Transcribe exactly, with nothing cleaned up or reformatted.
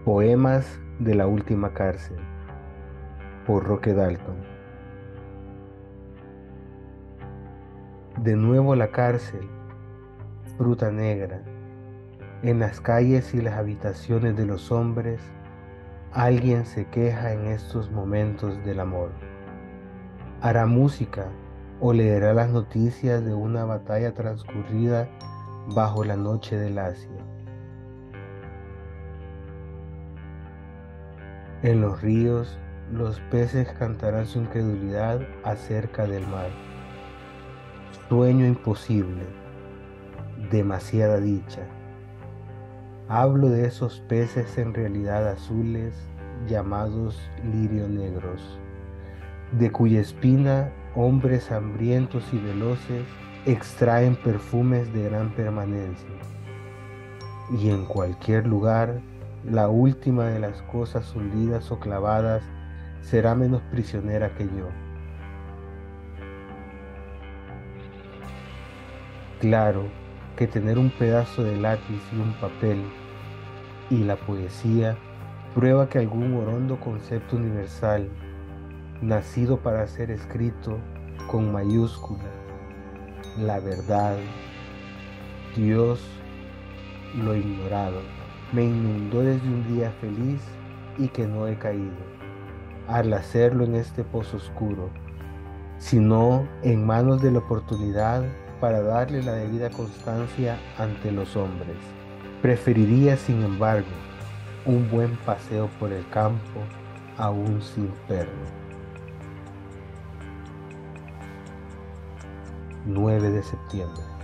Poemas de la última cárcel, por Roque Dalton. De nuevo la cárcel, fruta negra. En las calles y las habitaciones de los hombres, alguien se queja en estos momentos del amor. Hará música o leerá las noticias de una batalla transcurrida bajo la noche del Asia. En los ríos, los peces cantarán su incredulidad acerca del mar. Sueño imposible, demasiada dicha. Hablo de esos peces en realidad azules llamados lirio negros, de cuya espina hombres hambrientos y veloces extraen perfumes de gran permanencia. Y en cualquier lugar, la última de las cosas hundidas o clavadas será menos prisionera que yo. Claro que tener un pedazo de lápiz y un papel y la poesía prueba que algún orondo concepto universal, nacido para ser escrito con mayúscula, la verdad, Dios, lo ignorado, me inundó desde un día feliz y que no he caído, al hacerlo en este pozo oscuro, sino en manos de la oportunidad para darle la debida constancia ante los hombres. Preferiría, sin embargo, un buen paseo por el campo aún sin perro. nueve de septiembre.